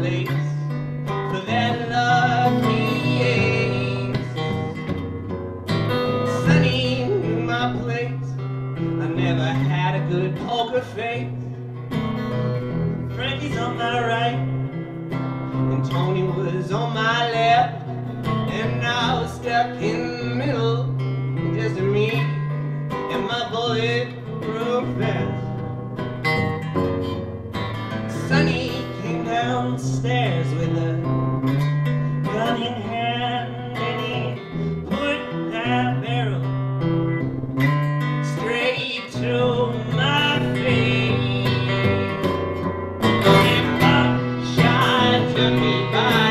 place for that lucky ace. Sunny in my place, I never had a good poker face. Frankie's on my right, and Tony was on my left, and I was stuck in the middle, just me and my bulletproof vest. Sonny came downstairs with a gun in hand, and he put that barrel straight to my face. And buckshot took me by